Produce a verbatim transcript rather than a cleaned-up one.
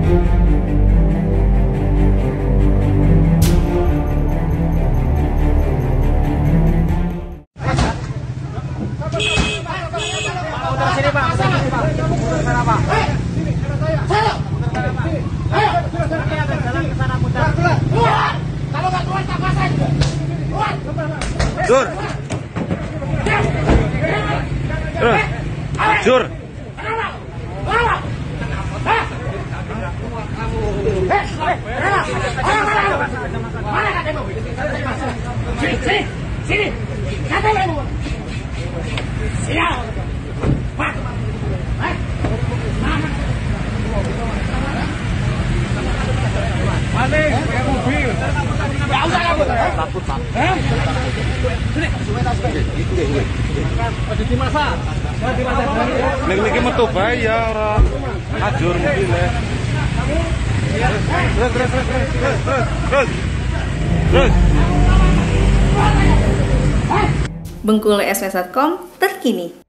Jur. Jur. Sini, sini, sini. Siapa yang mau? Siap. Pak. Eh. Mana? Balik, pakai mobil. Enggak usah kamu. Takut, Pak. Eh? Sini. Ada di masa. Di masa. Nek niki metu bae ya ora ajur mobilnya. Terus, terus, terus, terus, terus, terus. Terus. Bengkulu S M S titik com terkini.